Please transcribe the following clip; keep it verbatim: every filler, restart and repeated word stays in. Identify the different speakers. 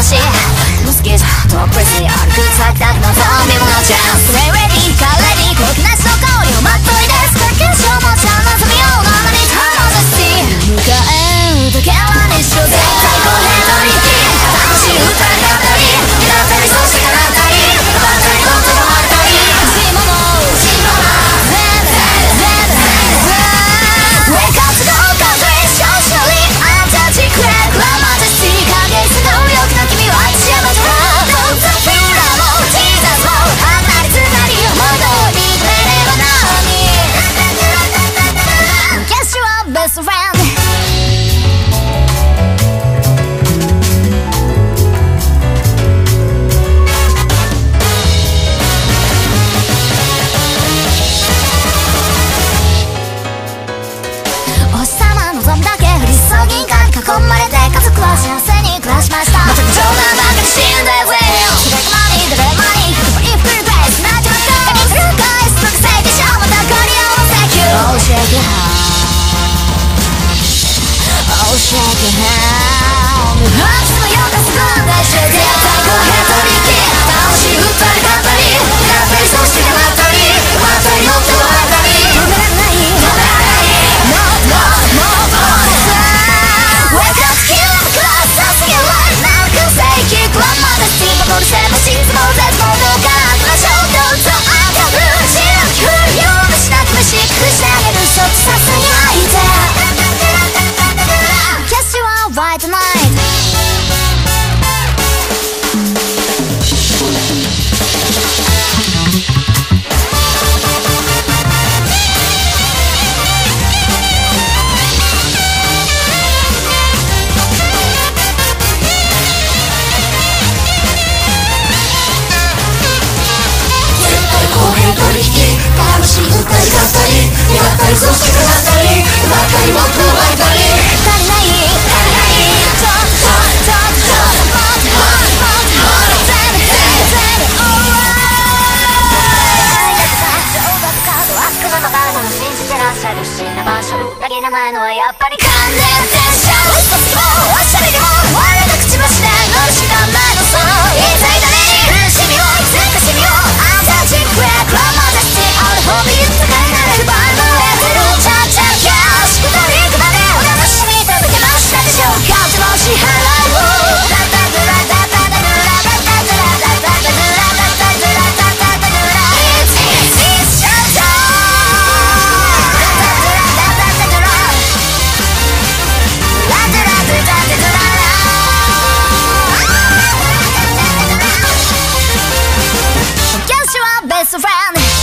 Speaker 1: しモスキートトップレスに歩くサクタクのゾンビものチャンスレディーカーレディー高貴なしの香りをまっといですかけしょうもちゃん望みをなのにターマジェスティ迎えるだけは日常絶対公平取引楽しい歌いだったりだったりそしてかなったりばったり本当のあったり欲しいもの欲しいものWake up to the country, socially anti-secret Love majesty 影すの良くな君は一山ドラどうぞフィーラーもジーザスも離れつなり思い通りくれれば何 Guess you are best friend囲まれて家族は幸せに暮らしましたまた冗談ばかり死んだよぜそれがマニーだからマニー言葉にフルグレースなんてまたフルガイスとかせいでしょまたこれをセキュー Oh shake it how Oh shake it how 無反射のようがすぐんだし絶対公平取引楽しい歌いだったりやったりそしてかなったりまたり本当はあったり止められない止められない No no no Wake up, kill the glass, dancing your life now can say kick one modesty バトルしても沈もう絶望のガードな衝動とアンダーブルー知らんふりをしなく飯食してあげるそっちさすがないで Guess you are right tonight取引楽しい歌いだったりやったりそしてかなったりばかりも加えたり足りない足りないちょっとちょっともっともっともっともっと全部全部全部 Alright 情がかと悪なまがの信じてらっしゃる不審な場所裏切らないのはやっぱり関連電車一つもおしゃれでも我ら口走で乗るしかないのその言いたいだね苦しみを全かしみをあんたじっくりLove majesty all the hobby 豊かになれる場合も得てるちゃんちゃんキャッシュくだりくまでお楽しみいただけましたでしょうか手の支払いをラタドラタタタドラタタドラタタドラタタドラタタドラ It's it's shut down ラタドラタタドララタラタタドラGuess you are best friend